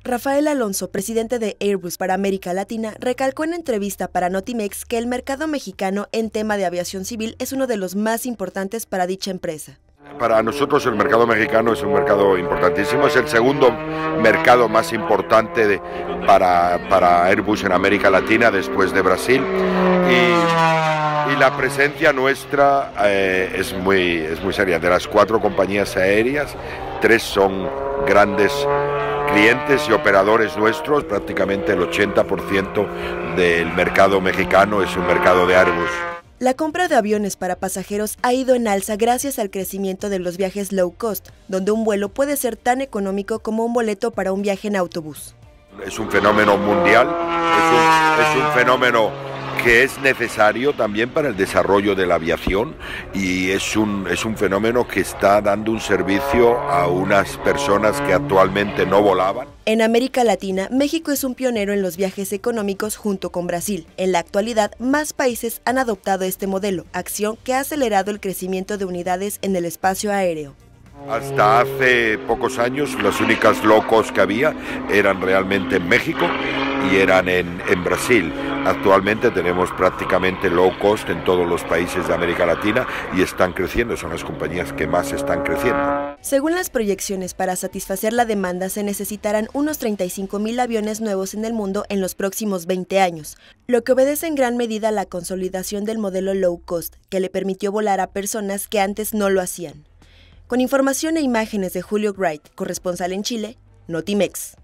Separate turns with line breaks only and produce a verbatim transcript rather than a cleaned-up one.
Rafael Alonso, presidente de Airbus para América Latina, recalcó en entrevista para Notimex que el mercado mexicano en tema de aviación civil es uno de los más importantes para dicha empresa.
Para nosotros el mercado mexicano es un mercado importantísimo, es el segundo mercado más importante de, para, para Airbus en América Latina después de Brasil y, y la presencia nuestra eh, es, muy, es muy seria. De las cuatro compañías aéreas, tres son grandes clientes y operadores nuestros, prácticamente el ochenta por ciento del mercado mexicano es un mercado de Airbus.
La compra de aviones para pasajeros ha ido en alza gracias al crecimiento de los viajes low cost, donde un vuelo puede ser tan económico como un boleto para un viaje en autobús.
Es un fenómeno mundial, es un, es un fenómeno que es necesario también para el desarrollo de la aviación y es un, es un fenómeno que está dando un servicio a unas personas que actualmente no volaban.
En América Latina, México es un pionero en los viajes económicos junto con Brasil. En la actualidad, más países han adoptado este modelo, acción que ha acelerado el crecimiento de unidades en el espacio aéreo.
Hasta hace pocos años las únicas low cost que había eran realmente en México y eran en, en Brasil. Actualmente tenemos prácticamente low cost en todos los países de América Latina y están creciendo, son las compañías que más están creciendo.
Según las proyecciones, para satisfacer la demanda se necesitarán unos treinta y cinco mil aviones nuevos en el mundo en los próximos veinte años, lo que obedece en gran medida a la consolidación del modelo low cost, que le permitió volar a personas que antes no lo hacían. Con información e imágenes de Julio Wright, corresponsal en Chile, Notimex.